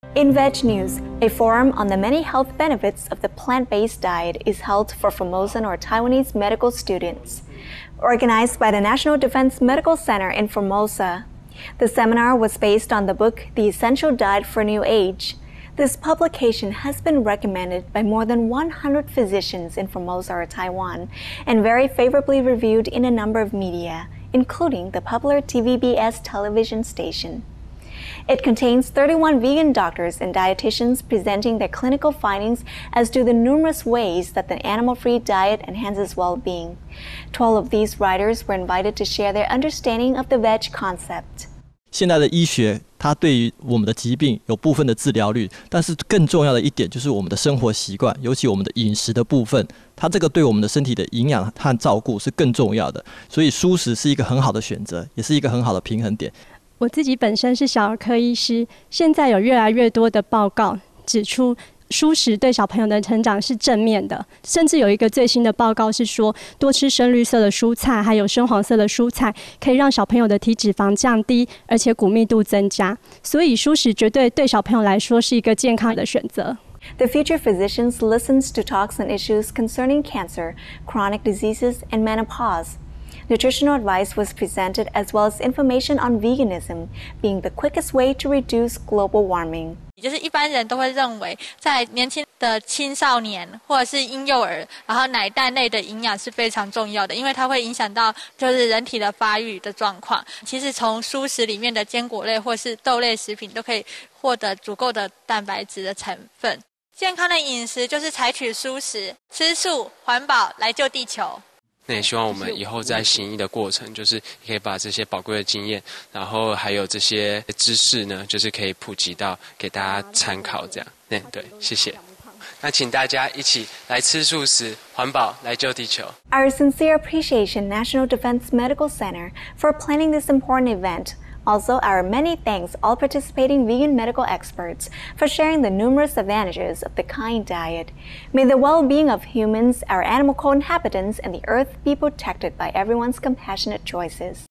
In Veg News, a forum on the many health benefits of the plant-based diet is held for Formosan or Taiwanese medical students. Organized by the National Defense Medical Center in Formosa, the seminar was based on the book The Essential Diet for New Age. This publication has been recommended by more than 100 physicians in Formosa or Taiwan and very favorably reviewed in a number of media, including the popular TVBS television station. It contains 31 vegan doctors and dietitians presenting their clinical findings as to the numerous ways that the animal-free diet enhances well-being. 12 of these writers were invited to share their understanding of the veg concept. 现在的医学，它对于我们的疾病有部分的治疗率，但是更重要的一点就是我们的生活习惯，尤其我们的饮食的部分，它这个对我们的身体的营养和照顾是更重要的。所以蔬食是一个很好的选择，也是一个很好的平衡点。 我自己本身是小儿科医师，现在有越来越多的报告指出，蔬食对小朋友的成长是正面的，甚至有一个最新的报告是说，多吃深绿色的蔬菜，还有深黄色的蔬菜，可以让小朋友的体脂肪降低，而且骨密度增加。所以蔬食绝对对小朋友来说是一个健康的选择。 The Future Physicians listens to talks on issues concerning cancer, chronic diseases, and menopause. Nutritional advice was presented as well as information on veganism being the quickest way to reduce global warming. 就是一般人都会认为，在年轻的青少年或者是婴幼儿，然后奶蛋类的营养是非常重要的，因为它会影响到就是人体的发育的状况。其实从蔬食里面的坚果类或是豆类食品都可以获得足够的蛋白质的成分。健康的饮食就是采取蔬食，吃素环保来救地球。 那也希望我们以后在行医的过程，就是也可以把这些宝贵的经验，然后还有这些知识呢，就是可以普及到给大家参考，这样。对，谢谢。那请大家一起来吃素食，环保来救地球。 Our sincere appreciation, National Defense Medical Center, for planning this important event. Also, our many thanks all participating vegan medical experts for sharing the numerous advantages of the kind diet. May the well-being of humans, our animal co-inhabitants, and the earth be protected by everyone's compassionate choices.